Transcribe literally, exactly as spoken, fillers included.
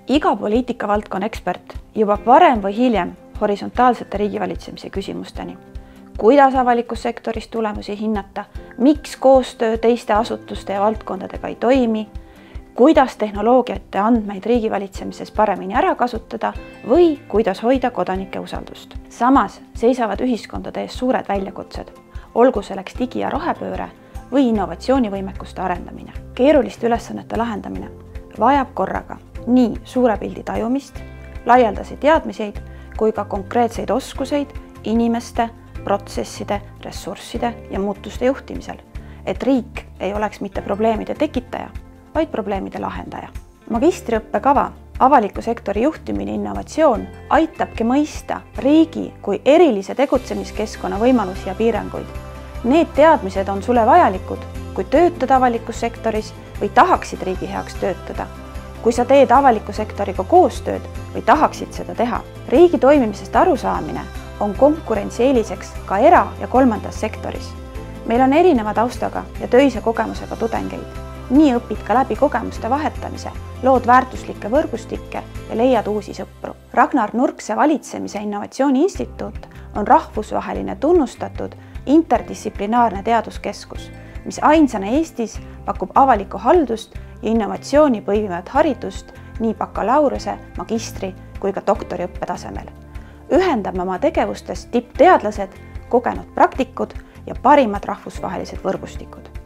Iga poliitikavaldkonna ekspert jõuab varem või hiljem horisontaalsete riigivalitsemise küsimusteni. Kuidas avalikus sektoris tulemusi hinnata, miks koostöö teiste asutuste ja valdkondadega ei toimi, kuidas tehnoloogiat ja andmeid riigivalitsemises paremini ära kasutada või kuidas hoida kodanike usaldust. Samas seisavad ühiskondade ees suured väljakutsed, olgu selleks digi- ja rohepööre või innovatsioonivõimekuste arendamine. Keeruliste ülesannete lahendamine vajab korraga nii suure pildi tajumist, laialdasi teadmiseid kui ka konkreetseid oskuseid inimeste, protsesside, ressursside ja muutuste juhtimisel, et riik ei oleks mitte probleemide tekitaja, vaid probleemide lahendaja. Magistriõppekava avaliku sektori juhtimine innovatsioon aitabki mõista riigi kui erilise tegutsemiskeskkonna võimalusi ja piiranguid. Need teadmised on sulle vajalikud, kui töötad avalikus sektoris või tahaksid riigi heaks töötada. Kui sa teed avaliku sektoriga koostööd või tahaksid seda teha. Riigi toimimisest arusaamine on konkurentsieeliseks ka era- ja kolmandas sektoris. Meil on erineva taustaga ja töise kogemusega tudengeid. Nii õpid ka läbi kogemuste vahetamise, lood väärtuslikke võrgustikke ja leiad uusi sõpru. Ragnar Nurkse valitsemise innovatsiooni instituut on rahvusvaheline tunnustatud interdistsiplinaarne teaduskeskus, mis ainsana Eestis pakub avalikku haldust ja innovatsiooni põimivat haridust nii bakalaureuse, magistri kui ka doktoriõppe tasemel. Ühendame oma tegevustes tippteadlased, kogenud praktikud ja parimad rahvusvahelised võrgustikud.